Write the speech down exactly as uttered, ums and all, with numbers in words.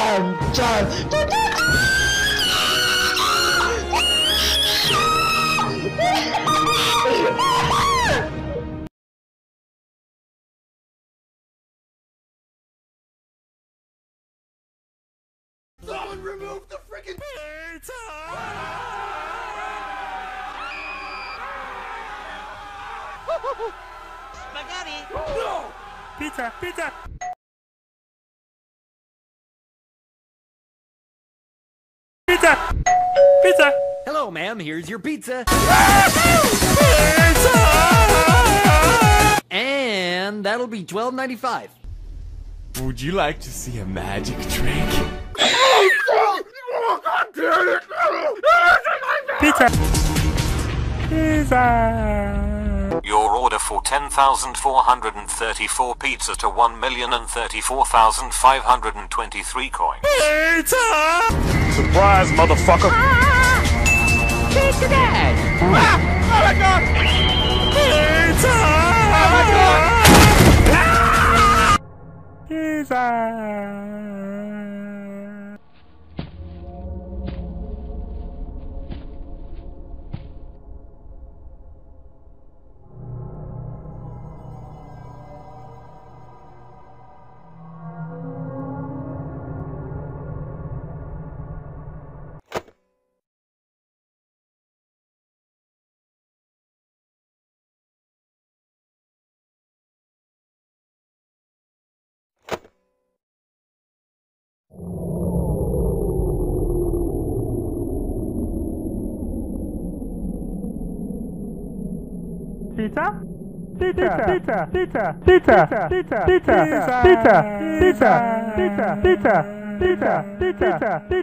Dun, dun, dun, dun. Someone remove the freaking pizza! Spaghetti! No! Pizza! Pizza! Pizza! Pizza! Hello, ma'am. Here's your pizza. Pizza! And that'll be twelve ninety-five. Would you like to see a magic trick? Pizza! Pizza! Your order for ten thousand four hundred thirty-four pizza to one million thirty-four thousand five hundred twenty-three coins. Pizza! Surprise, motherfucker! Pizza Dad! Ah! Oh my god! Pizza! Oh my god! Pizza! Pizza? Pizza! Pizza! Pizza! Pizza! Pizza! Pizza! Pizza! Pizza! Pizza! Pizza! Pizza! Pizza! Pizza! Pizza!